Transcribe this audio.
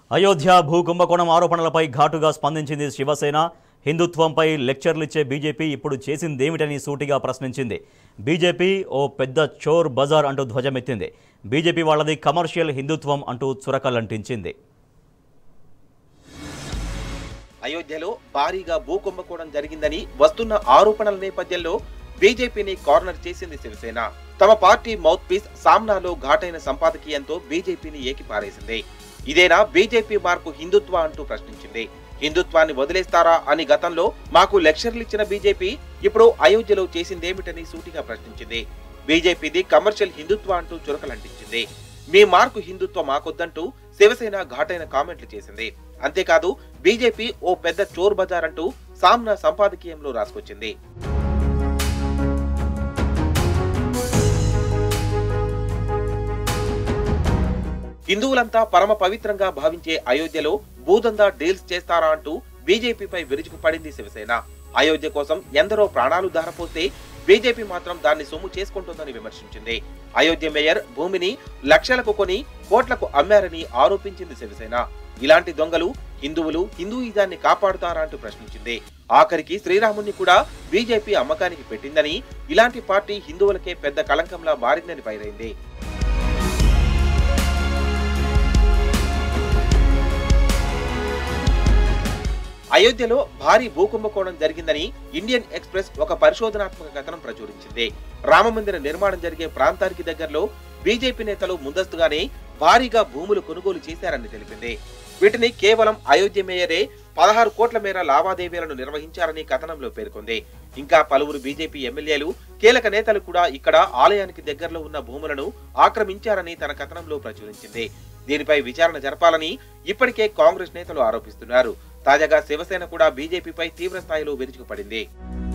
అయోధ్య భూ కుంభకోణం ఆరోపణలపై ఘాటుగా స్పందించింది శివసేన. హిందుత్వంపై లెక్చర్లిచ్చే బీజేపీ ఇప్పుడు చేసిందేమిటని సూటిగా ప్రశ్నించింది. బీజేపీ ఓ పెద్ద చోర్ బజార్ అంటూ ధ్వజమెత్తింది. బీజేపీ వాళ్ళది కమర్షియల్ హిందుత్వం అంటూ చురకలంటించింది. అయోధ్యలో భారీగా భూ కుంభకోణం జరిగిందని వస్తున్న ఆరోపణల నేపథ్యంలో బీజేపీని కార్నర్ చేసింది శివసేన. తమ పార్టీ మౌత్ పీస్ సామ్నాలో ఘాటైన సంపాదకీయంతో బీజేపీని ఏకిపారేసింది. ఇదేనా బీజేపీ మార్కు హిందుత్వ అంటూ ప్రశ్నించింది. హిందుత్వాన్ని వదిలేస్తారా అని గతంలో మాకు లెక్చర్లిచ్చిన బీజేపీ ఇప్పుడు అయోధ్యలో చేసిందేమిటని సూటిగా ప్రశ్నించింది. బీజేపీది కమర్షియల్ హిందుత్వ అంటూ చురకలంటించింది. మీ మార్కు హిందుత్వ మాకొద్దంటూ శివసేన ఘాటైన కామెంట్లు చేసింది. అంతేకాదు బీజేపీ ఓ పెద్ద చోర్ బజార్ అంటూ సామ్నా సంపాదకీయంలో రాసుకొచ్చింది. హిందువులంతా పరమ పవిత్రంగా భావించే అయోధ్యలో భూదందా డీల్స్ చేస్తారా అంటూ బీజేపీపై విరుచుకుపడింది శివసేన. అయోధ్య కోసం ఎందరో ప్రాణాలు ధారపోస్తే బీజేపీ మాత్రం దాన్ని సొమ్ము చేసుకుంటోందని విమర్శించింది. అయోధ్య మేయర్ భూమిని లక్షలకు కొని కోట్లకు అమ్మారని ఆరోపించింది శివసేన. ఇలాంటి దొంగలు హిందువులు హిందూయిజాన్ని కాపాడుతారా అంటూ ప్రశ్నించింది. ఆఖరికి శ్రీరాముని కూడా బీజేపీ అమ్మకానికి పెట్టిందని, ఇలాంటి పార్టీ హిందువులకే పెద్ద కళంకంలా మారిందని పైరైంది. అయోధ్యలో భారీ భూకుంభకోణం జరిగిందని ఇండియన్ ఎక్స్ప్రెస్ ఒక పరిశోధనాత్మక కథనం ప్రచురించింది. రామమందిర నిర్మాణం జరిగే ప్రాంతానికి దగ్గరలో బీజేపీ నేతలు ముందస్తుగానే భారీగా భూములు కొనుగోలు చేశారని తెలిపింది. వీటిని కేవలం అయోధ్య మేయరే 16 కోట్ల మేర లావాదేవీలను నిర్వహించారని కథనంలో పేర్కొంది. ఇంకా పలువురు బీజేపీ ఎమ్మెల్యేలు, కీలక నేతలు కూడా ఇక్కడ ఆలయానికి దగ్గరలో ఉన్న భూములను ఆక్రమించారని తన కథనంలో ప్రచురించింది. దీనిపై విచారణ జరపాలని ఇప్పటికే కాంగ్రెస్ నేతలు ఆరోపిస్తున్నారు. తాజాగా శివసేన కూడా బీజేపీపై తీవ్ర స్థాయిలో విరుచుకుపడింది.